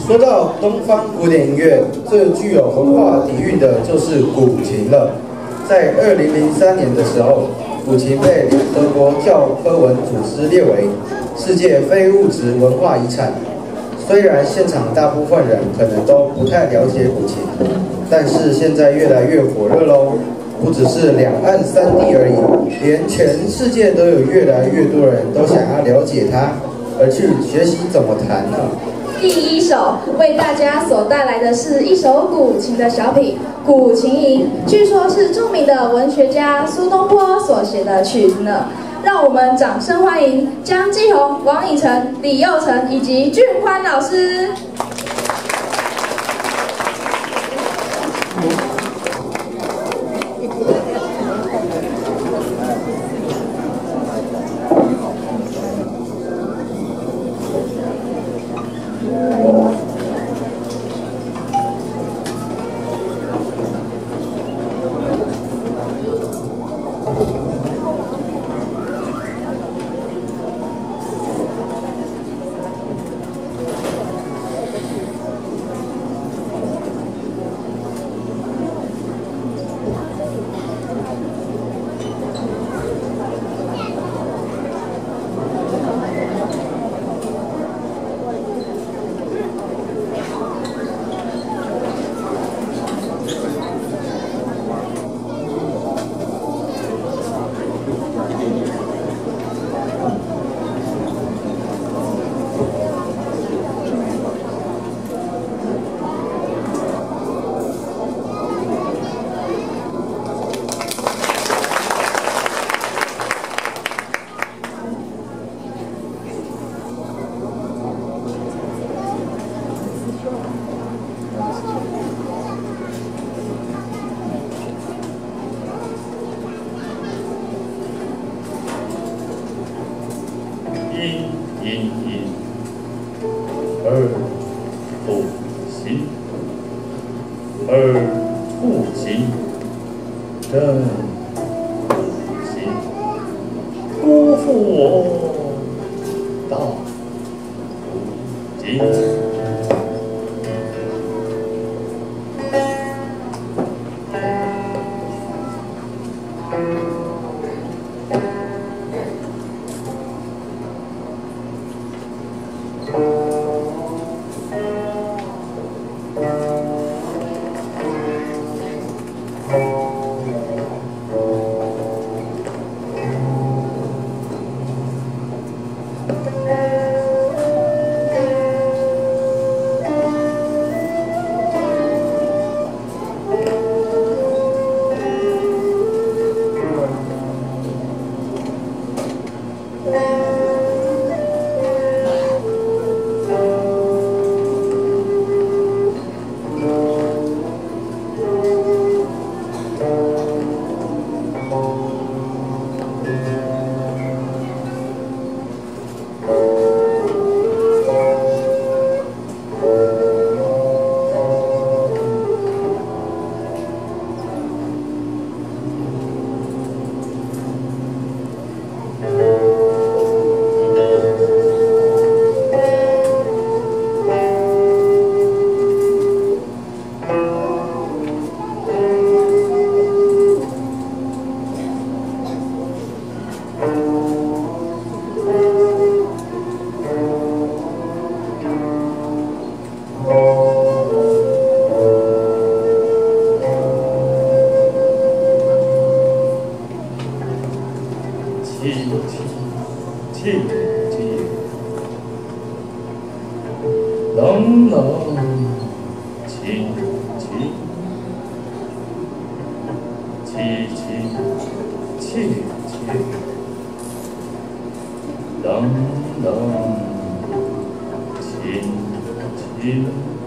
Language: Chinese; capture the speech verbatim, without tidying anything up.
说到东方古典音乐，最具有文化底蕴的就是古琴了。在二零零三年的时候，古琴被联合国教科文组织列为世界非物质文化遗产。虽然现场大部分人可能都不太了解古琴，但是现在越来越火热喽。不只是两岸三地而已，连全世界都有越来越多人都想要了解它，而去学习怎么弹呢？ 第一首为大家所带来的是一首古琴的小品《古琴吟》，据说是著名的文学家苏东坡所写的曲子呢。让我们掌声欢迎江继红、王以诚、李佑成以及俊宽老师。 二父行，二父行，真行，辜负我大父敬。 冷冷清清，凄凄切切，冷冷清清。